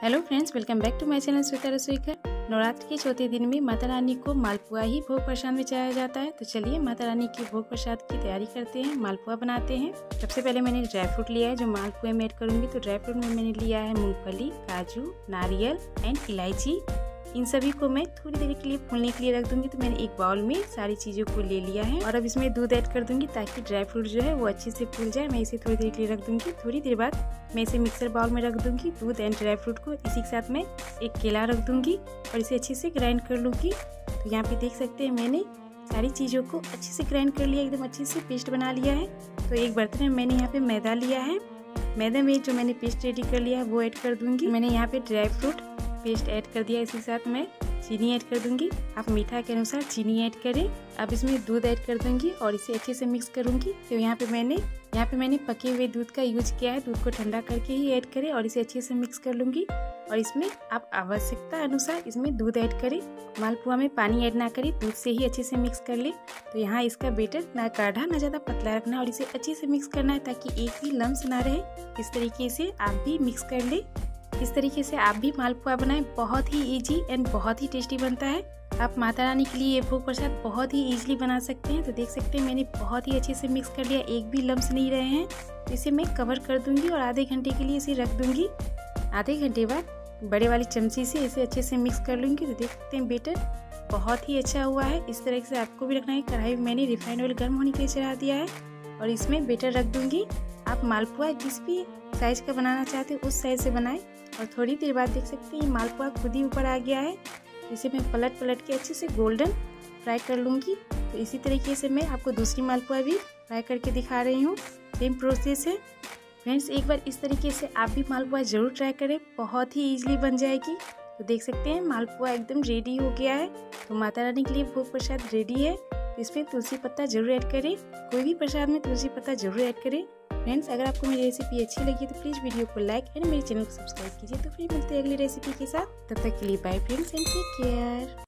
Hello friends, welcome back to my channel Shweta Rasoi Ghar. Navratra के चौथे दिन में माता रानी को मालपुआ ही भोग प्रसाद में चढ़ाया जाता है। तो चलिए माता रानी की भोग प्रसाद की तैयारी करते हैं, मालपुआ बनाते हैं। सबसे पहले मैंने ड्राई फ्रूट लिया है जो मालपुए में ऐड करूंगी। तो ड्राई फ्रूट में मैंने लिया है मूंगफली, काजू, नारियल एंड इलायची। इन सभी को मैं थोड़ी देर के लिए फूलने के लिए रख दूंगी। तो मैंने एक बाउल में सारी चीज़ों को ले लिया है और अब इसमें दूध ऐड कर दूंगी ताकि ड्राई फ्रूट जो है वो अच्छे से फूल जाए। मैं इसे थोड़ी देर के लिए रख दूंगी। थोड़ी देर बाद मैं इसे मिक्सर बाउल में रख दूंगी। दूध एंड ड्राई फ्रूट को इसी के साथ मैं एक केला रख दूंगी और इसे अच्छे से ग्राइंड कर लूँगी। तो यहाँ पे देख सकते हैं मैंने सारी चीज़ों को अच्छे से ग्राइंड कर लिया, एकदम अच्छे से पेस्ट बना लिया है। तो एक बर्तन में मैंने यहाँ पे मैदा लिया है। मैदे में जो मैंने पेस्ट रेडी कर लिया है वो ऐड कर दूंगी। मैंने यहाँ पे ड्राई फ्रूट पेस्ट ऐड कर दिया, इसी के साथ मैं चीनी ऐड कर दूंगी। आप मीठा के अनुसार चीनी ऐड करें। अब इसमें दूध ऐड कर दूंगी और इसे अच्छे से मिक्स करूंगी। तो यहाँ पे मैंने पके हुए दूध का यूज किया है। दूध को ठंडा करके ही ऐड करें और इसे अच्छे से मिक्स कर लूंगी। और इसमें आप आवश्यकता अनुसार इसमें दूध ऐड करें। मालपुआ में पानी ऐड ना करें, दूध से ही अच्छे से मिक्स कर ले। तो यहाँ इसका बैटर ना गाढ़ा ना ज़्यादा पतला रखना और इसे अच्छे से मिक्स करना है ताकि एक भी लम्स ना रहे। इस तरीके से आप भी मिक्स कर ले। इस तरीके से आप भी मालपुआ बनाएं, बहुत ही इजी एंड बहुत ही टेस्टी बनता है। आप माता रानी के लिए ये भोग प्रसाद बहुत ही इजीली बना सकते हैं। तो देख सकते हैं मैंने बहुत ही अच्छे से मिक्स कर लिया, एक भी लम्स नहीं रहे हैं। तो इसे मैं कवर कर दूंगी और आधे घंटे के लिए इसे रख दूंगी। आधे घंटे बाद बड़े वाली चमची से इसे अच्छे से मिक्स कर लूँगी। तो देख सकते हैं बैटर बहुत ही अच्छा हुआ है। इस तरह से आपको भी रखना है। कढ़ाई में मैंने रिफाइंड ऑयल गर्म होने के लिए चढ़ा दिया है और इसमें बैटर रख दूंगी। आप मालपुआ जिस भी साइज का बनाना चाहते हैं उस साइज से बनाएं। और थोड़ी देर बाद देख सकते हैं ये मालपुआ खुद ही ऊपर आ गया है। इसे मैं पलट के अच्छे से गोल्डन फ्राई कर लूँगी। तो इसी तरीके से मैं आपको दूसरी मालपुआ भी फ्राई करके दिखा रही हूँ। सेम प्रोसेस है फ्रेंड्स। एक बार इस तरीके से आप भी मालपुआ ज़रूर ट्राई करें, बहुत ही ईजिली बन जाएगी। तो देख सकते हैं मालपुआ एकदम रेडी हो गया है। तो माता रानी के लिए भोग प्रसाद रेडी है। तो इसमें तुलसी पत्ता जरूर ऐड करें। कोई भी प्रसाद में तुलसी पत्ता जरूर ऐड करें। फ्रेंड्स, अगर आपको मेरी रेसिपी अच्छी लगी तो प्लीज़ वीडियो को लाइक एंड मेरे चैनल को सब्सक्राइब कीजिए। तो फिर मिलते हैं अगली रेसिपी के साथ। तब तक के लिए bye friends and take care.